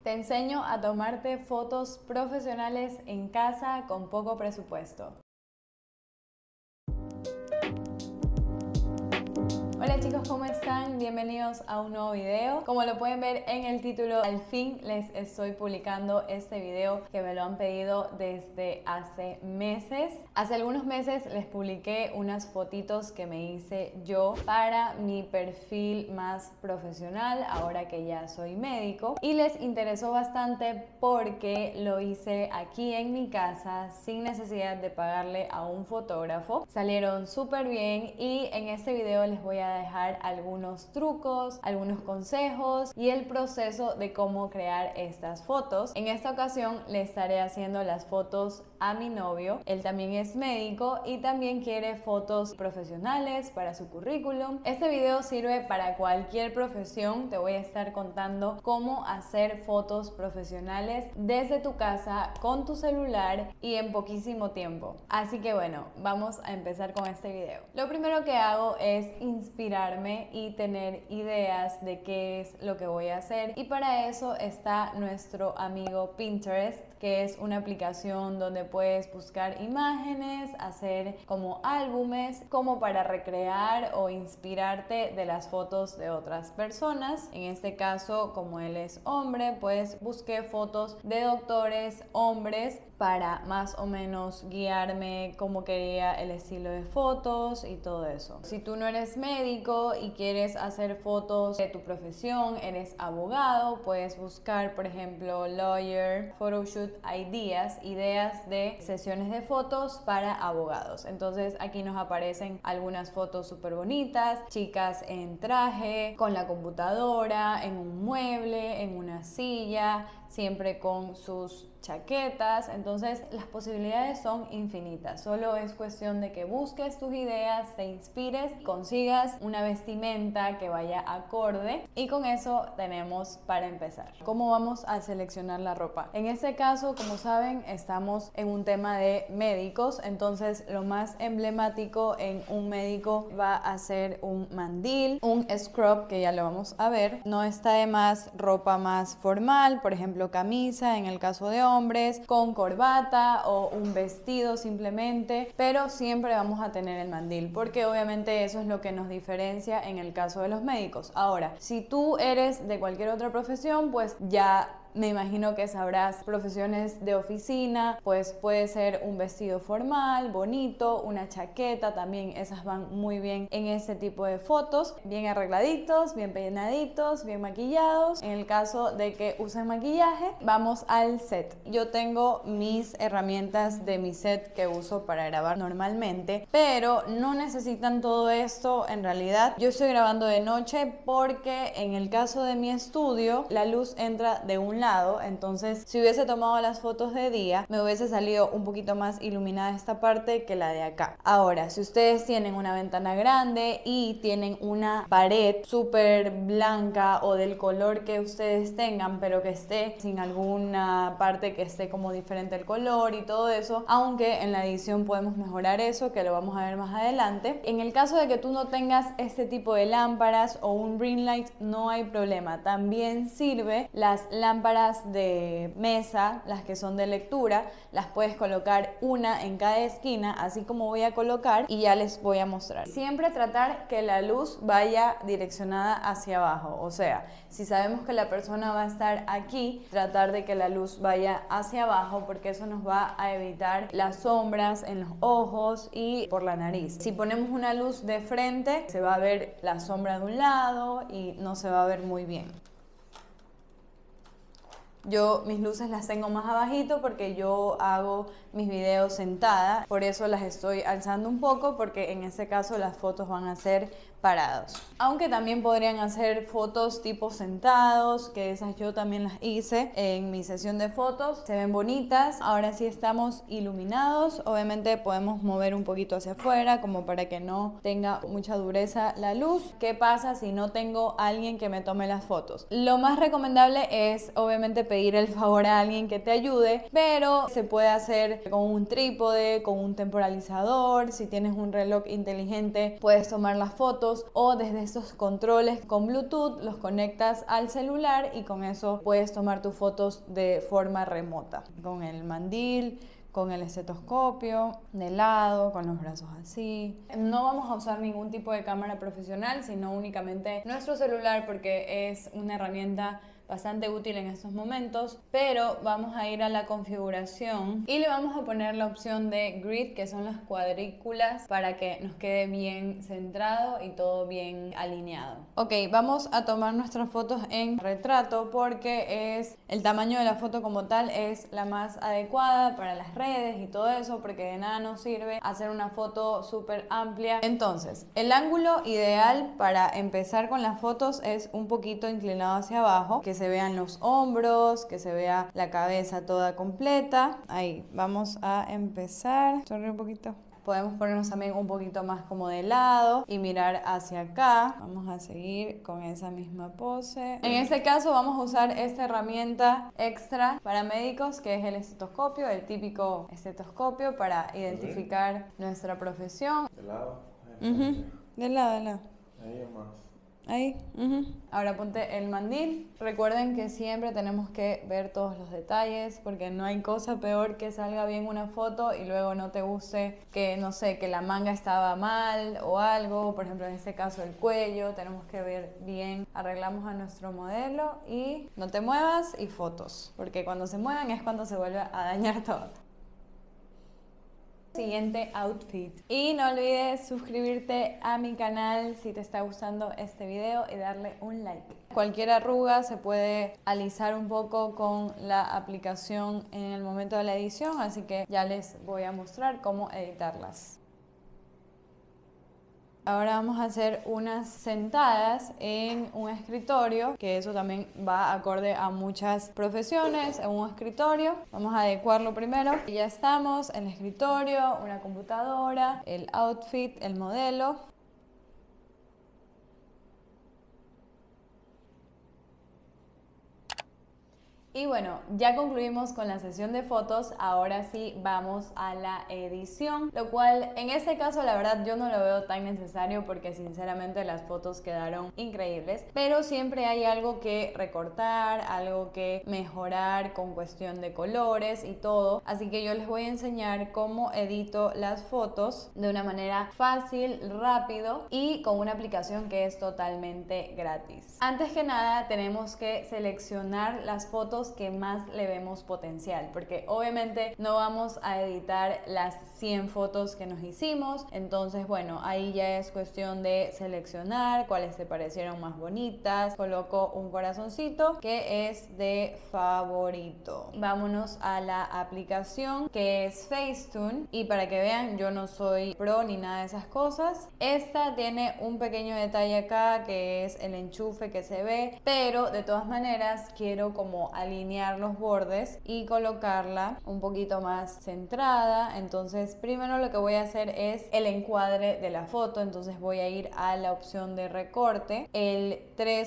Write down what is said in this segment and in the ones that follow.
Te enseño a tomarte fotos profesionales en casa con poco presupuesto. Hola chicos, ¿cómo están? Bienvenidos a un nuevo video. Como lo pueden ver en el título, al fin les estoy publicando este video que me lo han pedido desde hace meses. Hace algunos meses les publiqué unas fotitos que me hice yo para mi perfil más profesional, ahora que ya soy médico, y les interesó bastante porque lo hice aquí en mi casa sin necesidad de pagarle a un fotógrafo. Salieron súper bien y en este video les voy a dejar algunos trucos, algunos consejos y el proceso de cómo crear estas fotos. En esta ocasión le estaré haciendo las fotos a mi novio. Él también es médico y también quiere fotos profesionales para su currículum. Este video sirve para cualquier profesión. Te voy a estar contando cómo hacer fotos profesionales desde tu casa con tu celular y en poquísimo tiempo. Así que bueno, vamos a empezar con este video. Lo primero que hago es inspirarme y tener ideas de qué es lo que voy a hacer, y para eso está nuestro amigo Pinterest, que es una aplicación donde puedes buscar imágenes, hacer como álbumes, como para recrear o inspirarte de las fotos de otras personas. En este caso, como él es hombre, pues busqué fotos de doctores hombres para más o menos guiarme cómo quería el estilo de fotos y todo eso. Si tú no eres médico y quieres hacer fotos de tu profesión, eres abogado, puedes buscar, por ejemplo, lawyer photoshoot ideas de sesiones de fotos para abogados. Entonces aquí nos aparecen algunas fotos súper bonitas, chicas en traje, con la computadora, en un mueble, en una silla, siempre con sus chaquetas. Entonces las posibilidades son infinitas. Solo es cuestión de que busques tus ideas, te inspires, consigas una vestimenta que vaya acorde, y con eso tenemos para empezar. ¿Cómo vamos a seleccionar la ropa? En este caso, como saben, estamos en un tema de médicos, entonces lo más emblemático en un médico va a ser un mandil, un scrub, que ya lo vamos a ver. No está de más ropa más formal, por ejemplo camisa en el caso de hombres, con corbata o un vestido simplemente, pero siempre vamos a tener el mandil porque obviamente eso es lo que nos diferencia en el caso de los médicos. Ahora, si tú eres de cualquier otra profesión, pues ya me imagino que sabrás, profesiones de oficina, pues puede ser un vestido formal, bonito, una chaqueta, también esas van muy bien en este tipo de fotos, bien arregladitos, bien peinaditos, bien maquillados. En el caso de que usen maquillaje, vamos al set. Yo tengo mis herramientas de mi set que uso para grabar normalmente, pero no necesitan todo esto en realidad. Yo estoy grabando de noche porque en el caso de mi estudio la luz entra de un lado, entonces si hubiese tomado las fotos de día me hubiese salido un poquito más iluminada esta parte que la de acá. Ahora, si ustedes tienen una ventana grande y tienen una pared súper blanca o del color que ustedes tengan, pero que esté sin alguna parte que esté como diferente el color y todo eso, aunque en la edición podemos mejorar eso, que lo vamos a ver más adelante. En el caso de que tú no tengas este tipo de lámparas o un ring light, no hay problema, también sirve las lámparas de mesa, las que son de lectura, las puedes colocar una en cada esquina, así como voy a colocar, y ya les voy a mostrar. Siempre tratar que la luz vaya direccionada hacia abajo, o sea, si sabemos que la persona va a estar aquí, tratar de que la luz vaya hacia abajo, porque eso nos va a evitar las sombras en los ojos y por la nariz. Si ponemos una luz de frente, se va a ver la sombra de un lado y no se va a ver muy bien. Yo mis luces las tengo más abajito porque yo hago mis videos sentada, por eso las estoy alzando un poco, porque en este caso las fotos van a ser parados. Aunque también podrían hacer fotos tipo sentados, que esas yo también las hice en mi sesión de fotos, se ven bonitas. Ahora sí estamos iluminados, obviamente podemos mover un poquito hacia afuera como para que no tenga mucha dureza la luz. ¿Qué pasa si no tengo a alguien que me tome las fotos? Lo más recomendable es obviamente pedir el favor a alguien que te ayude, pero se puede hacer con un trípode, con un temporalizador. Si tienes un reloj inteligente puedes tomar las fotos fotos o desde estos controles con Bluetooth los conectas al celular y con eso puedes tomar tus fotos de forma remota, con el mandil, con el estetoscopio, de lado, con los brazos así. No vamos a usar ningún tipo de cámara profesional, sino únicamente nuestro celular porque es una herramienta bastante útil en estos momentos, pero vamos a ir a la configuración y le vamos a poner la opción de grid, que son las cuadrículas, para que nos quede bien centrado y todo bien alineado. Ok, vamos a tomar nuestras fotos en retrato porque es el tamaño de la foto como tal es la más adecuada para las redes y todo eso, porque de nada nos sirve hacer una foto súper amplia. Entonces, el ángulo ideal para empezar con las fotos es un poquito inclinado hacia abajo, que se vean los hombros, que se vea la cabeza toda completa. Ahí, vamos a empezar. Sonríe un poquito. Podemos ponernos también un poquito más como de lado y mirar hacia acá. Vamos a seguir con esa misma pose. En este caso vamos a usar esta herramienta extra para médicos, que es el estetoscopio, el típico estetoscopio para identificar nuestra profesión. ¿De lado? De lado, de lado. Ahí o más. Ahí. Ahora ponte el mandil. Recuerden que siempre tenemos que ver todos los detalles porque no hay cosa peor que salga bien una foto y luego no te guste, que no sé, que la manga estaba mal o algo. Por ejemplo, en este caso el cuello, tenemos que ver bien. Arreglamos a nuestro modelo y no te muevas y fotos, porque cuando se muevan es cuando se vuelve a dañar todo. Siguiente outfit. Y no olvides suscribirte a mi canal si te está gustando este video y darle un like. Cualquier arruga se puede alisar un poco con la aplicación en el momento de la edición, así que ya les voy a mostrar cómo editarlas. Ahora vamos a hacer unas sentadas en un escritorio, que eso también va acorde a muchas profesiones, en un escritorio. Vamos a adecuarlo primero. Y ya estamos, el escritorio, una computadora, el outfit, el modelo. Y bueno, ya concluimos con la sesión de fotos, ahora sí vamos a la edición, lo cual en este caso la verdad yo no lo veo tan necesario porque sinceramente las fotos quedaron increíbles, pero siempre hay algo que recortar, algo que mejorar con cuestión de colores y todo, así que yo les voy a enseñar cómo edito las fotos de una manera fácil, rápido y con una aplicación que es totalmente gratis. Antes que nada tenemos que seleccionar las fotos que más le vemos potencial, porque obviamente no vamos a editar las 100 fotos que nos hicimos, entonces bueno, ahí ya es cuestión de seleccionar cuáles te parecieron más bonitas. Coloco un corazoncito que es de favorito. Vámonos a la aplicación que es Facetune, y para que vean, yo no soy pro ni nada de esas cosas. Esta tiene un pequeño detalle acá que es el enchufe que se ve, pero de todas maneras quiero como alinear los bordes y colocarla un poquito más centrada. Entonces primero lo que voy a hacer es el encuadre de la foto, entonces voy a ir a la opción de recorte, el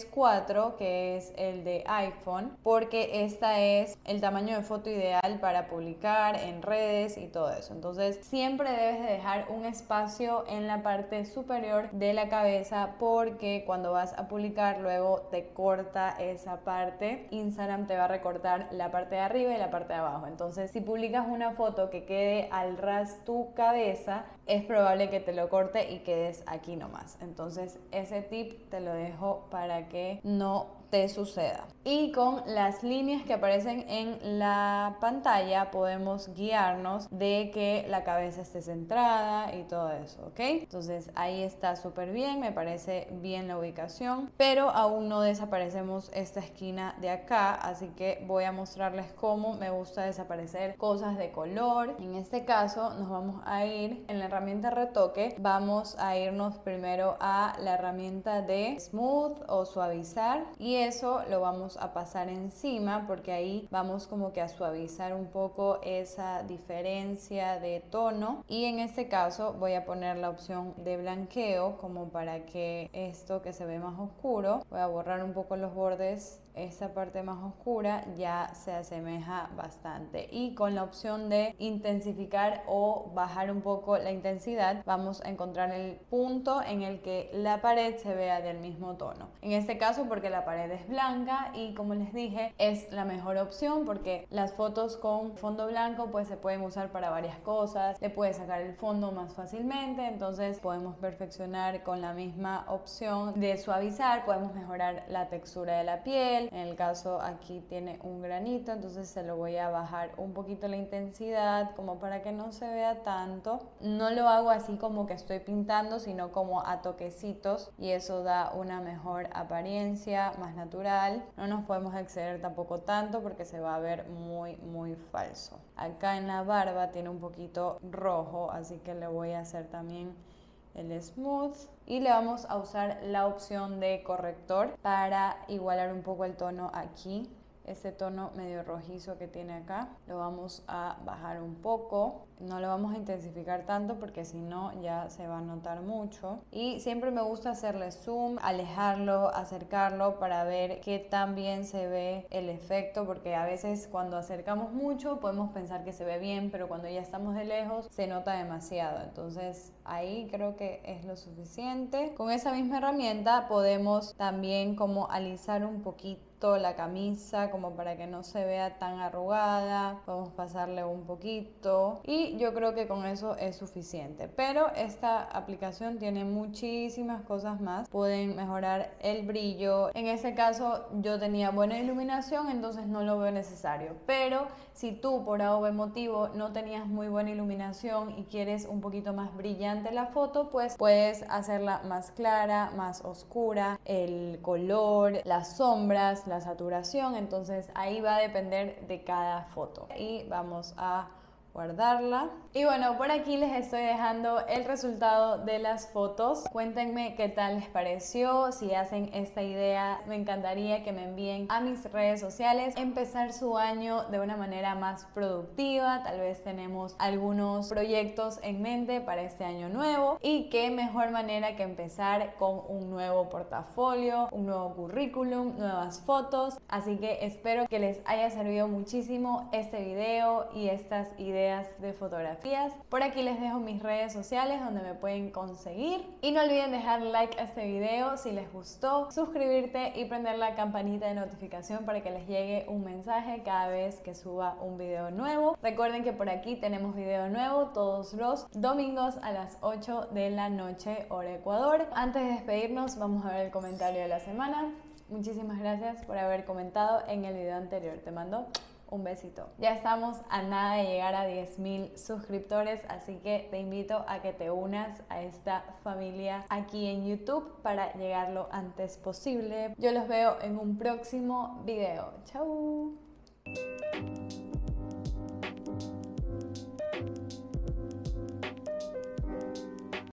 3:4 que es el de iPhone, porque esta es el tamaño de foto ideal para publicar en redes y todo eso. Entonces siempre debes de dejar un espacio en la parte superior de la cabeza, porque cuando vas a publicar luego te corta esa parte. Instagram te va a recortar la parte de arriba y la parte de abajo, entonces si publicas una foto que quede al ras tu cabeza, es probable que te lo corte y quedes aquí nomás. Entonces ese tip te lo dejo para que no te suceda. Y con las líneas que aparecen en la pantalla podemos guiarnos de que la cabeza esté centrada y todo eso, ¿ok? Entonces ahí está súper bien, me parece bien la ubicación, pero aún no desaparecemos esta esquina de acá, así que voy a mostrarles cómo me gusta desaparecer cosas de color. En este caso nos vamos a ir en la herramienta retoque, vamos a irnos primero a la herramienta de smooth o suavizar, y eso lo vamos a pasar encima porque ahí vamos como que a suavizar un poco esa diferencia de tono. Y en este caso voy a poner la opción de blanqueo como para que esto que se ve más oscuro, voy a borrar un poco los bordes esta parte más oscura ya se asemeja bastante. Y con la opción de intensificar o bajar un poco la intensidad, vamos a encontrar el punto en el que la pared se vea del mismo tono. En este caso, porque la pared es blanca y, como les dije, es la mejor opción porque las fotos con fondo blanco pues se pueden usar para varias cosas, le puedes sacar el fondo más fácilmente, entonces podemos perfeccionar con la misma opción de suavizar, podemos mejorar la textura de la piel. En el caso aquí tiene un granito, entonces se lo voy a bajar un poquito la intensidad como para que no se vea tanto. No lo hago así como que estoy pintando, sino como a toquecitos, y eso da una mejor apariencia, más natural. No nos podemos exceder tampoco tanto porque se va a ver muy falso. Acá en la barba tiene un poquito rojo, así que le voy a hacer también el smooth, y le vamos a usar la opción de corrector para igualar un poco el tono aquí. Este tono medio rojizo que tiene acá lo vamos a bajar un poco, no lo vamos a intensificar tanto porque si no ya se va a notar mucho. Y siempre me gusta hacerle zoom, alejarlo, acercarlo para ver qué tan bien se ve el efecto, porque a veces cuando acercamos mucho podemos pensar que se ve bien, pero cuando ya estamos de lejos se nota demasiado. Entonces ahí creo que es lo suficiente. Con esa misma herramienta podemos también como alisar un poquito la camisa como para que no se vea tan arrugada. Vamos a pasarle un poquito y yo creo que con eso es suficiente, pero esta aplicación tiene muchísimas cosas más. Pueden mejorar el brillo. En este caso yo tenía buena iluminación, entonces no lo veo necesario, pero si tú por algún motivo no tenías muy buena iluminación y quieres un poquito más brillante la foto, pues puedes hacerla más clara, más oscura, el color, las sombras, la saturación. Entonces ahí va a depender de cada foto. Y vamos a guardarla. Y bueno, por aquí les estoy dejando el resultado de las fotos. Cuéntenme qué tal les pareció, si hacen esta idea. Me encantaría que me envíen a mis redes sociales. Empezar su año de una manera más productiva. Tal vez tenemos algunos proyectos en mente para este año nuevo, y qué mejor manera que empezar con un nuevo portafolio, un nuevo currículum, nuevas fotos. Así que espero que les haya servido muchísimo este video y estas ideas de fotografías. Por aquí les dejo mis redes sociales donde me pueden conseguir, y no olviden dejar like a este video si les gustó, suscribirte y prender la campanita de notificación para que les llegue un mensaje cada vez que suba un video nuevo. Recuerden que por aquí tenemos video nuevo todos los domingos a las 8 de la noche hora Ecuador. Antes de despedirnos, vamos a ver el comentario de la semana. Muchísimas gracias por haber comentado en el video anterior. Te mando un besito. Ya estamos a nada de llegar a 10.000 suscriptores, así que te invito a que te unas a esta familia aquí en YouTube para llegar lo antes posible. Yo los veo en un próximo video. Chau.